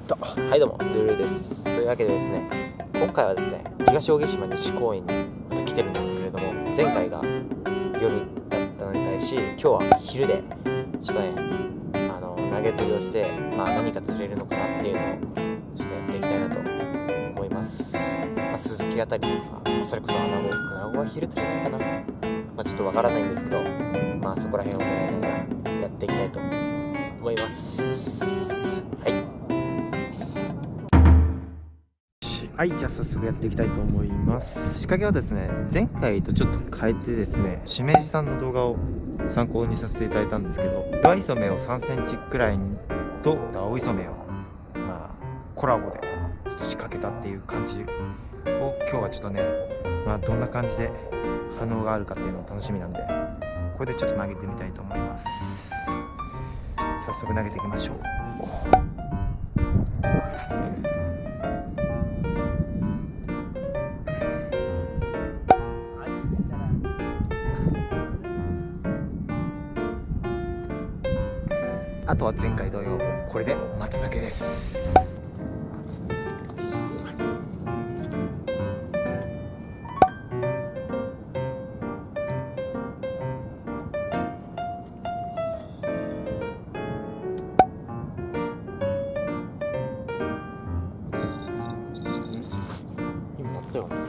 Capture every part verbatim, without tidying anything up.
とはいどうもルールです。というわけでですね、今回はですね東扇島西公園にまた来てるんですけれども、前回が夜だったのに対し今日は昼でちょっとねあの投げ釣りをして、まあ、何か釣れるのかなっていうのをちょっとやっていきたいなと思います。まあ、スズキあたりとか、まあ、それこそアナゴアナゴは昼釣れないかな、まあ、ちょっとわからないんですけど、まあそこら辺を狙いながらやっていきたいと思います。はいはい、じゃあ早速やっていきたいと思います。仕掛けはですね、前回とちょっと変えてですね、しめじさんの動画を参考にさせていただいたんですけど、岩磯目をさんセンチくらいと青磯目を、まあ、コラボでちょっと仕掛けたっていう感じを今日はちょっとね、まあ、どんな感じで反応があるかっていうのを楽しみなんで、これでちょっと投げてみたいと思います。早速投げていきましょう。あとは前回同様これで待つだけです。今鳴ったよね。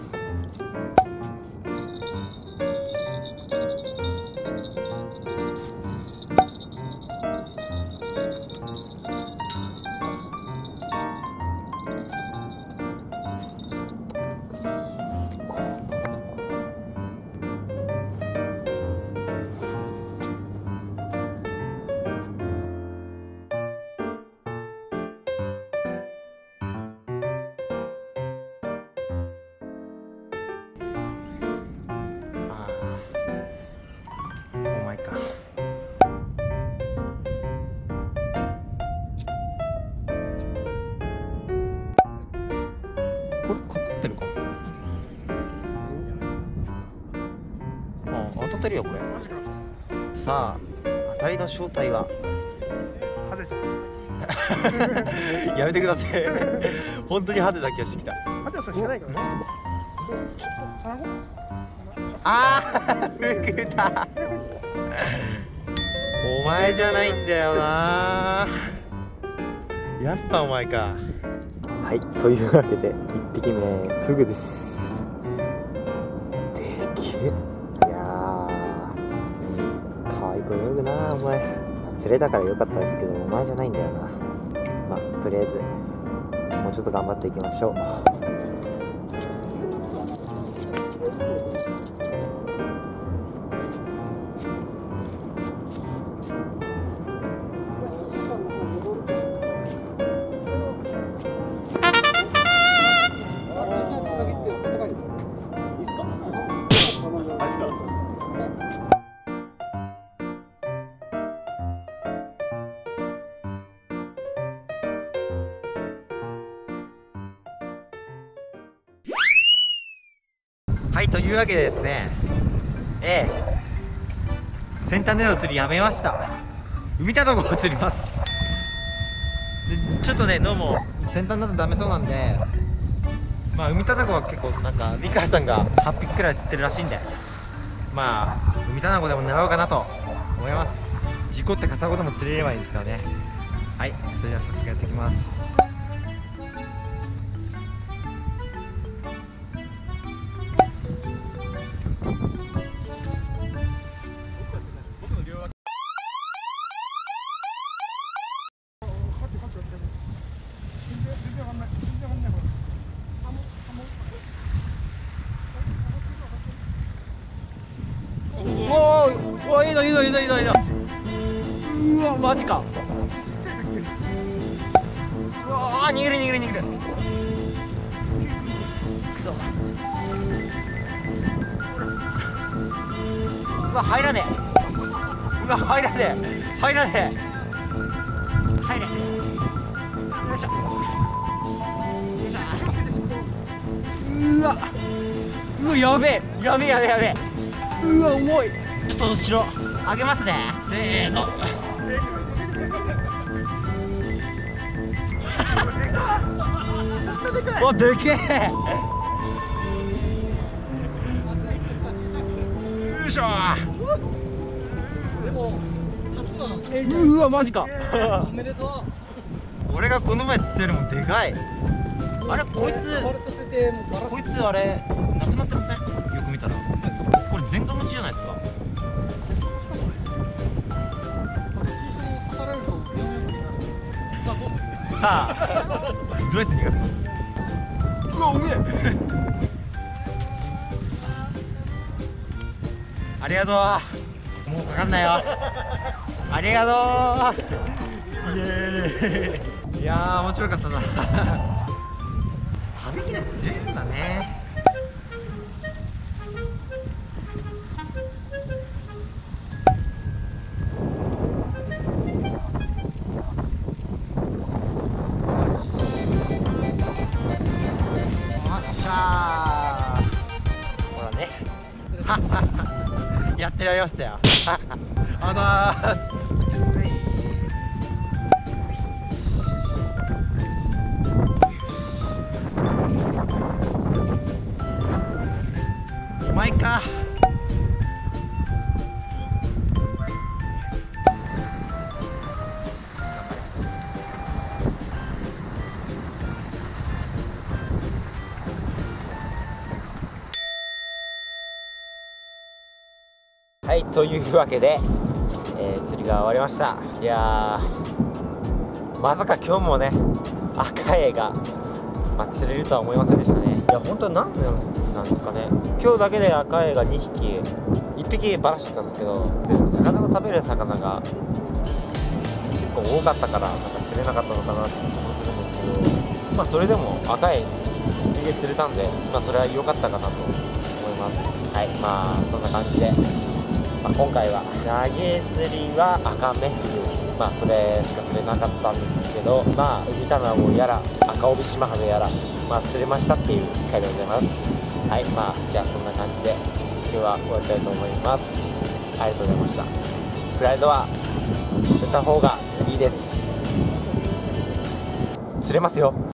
これ当たってるか。あ、当たってるよこれ。さあ、当たりの正体は。やめてください。本当にハゼだけはしてきた。ハゼはそれ知らないからね。ああ、ふくだ。お前じゃないんだよな。やっぱお前か。はい、というわけでいっぴきめフグです。でけえ。いやー、かわいく泳ぐなお前。釣れたからよかったですけど、お前じゃないんだよな。まあとりあえずもうちょっと頑張っていきましょう。はい、というわけでですね、ええ、先端での釣りやめました。海タナゴを釣ります。でちょっとね、どうも先端だとダメそうなんで、まあ海タナゴは結構なんか美川さんがはっぴきくらい釣ってるらしいんで、まあ海タナゴでも狙おうかなと思います。事故ってカサゴでも釣れればいいんですからね。はい、それでは早速やっていきます。おーおー、いいのいいのいいのいいのいいの。うわマジか。うわー、逃げる逃げる逃げる。くそ。うわ入らねえ。うわ入らねえ入らねえ入れ。よいしょよいしょ。うわうわやべえやべえやべえやべえ。うわ重い。ちょっと後ろ上げますね。せーの。 お、でけえ。よいしょでも初のうわ、マジか。 おめでとう。 俺がこの前釣ったよりもでかい。あれ、こいつバラさせてもうバラこいつあれなくなってません？よく見たらこれ全ガ持ちじゃないですか。さあどうやって逃がすの？うわ、おめえありがとう。もうかかんないよ。ありがとう。イエーイ。いやー、面白かったな。サビキで釣れるんだね。ほらねやってられましたよあだーす。うまいか。はい、というわけで、えー、釣りが終わりました。いやー、まさか今日もね赤エイが、まあ、釣れるとは思いませんでしたね。いや本当に何なんですかね。今日だけで赤エイがにひき、いっぴきバラしてたんですけど、で魚の食べる魚が結構多かったからなんか釣れなかったのかなって気もするんですけど、まあそれでも赤エイいっぴき釣れたんで、まあそれは良かったかなと思います。はい、まあそんな感じで。まあ、今回は投げ釣りは赤目フグ、まあそれしか釣れなかったんですけど、まあ海卵やら赤帯シマハゼやら、まあ釣れましたっていう回でございます。はい、まあじゃあそんな感じで今日は終わりたいと思います。ありがとうございました。プライドは捨てた方がいいです。釣れますよ。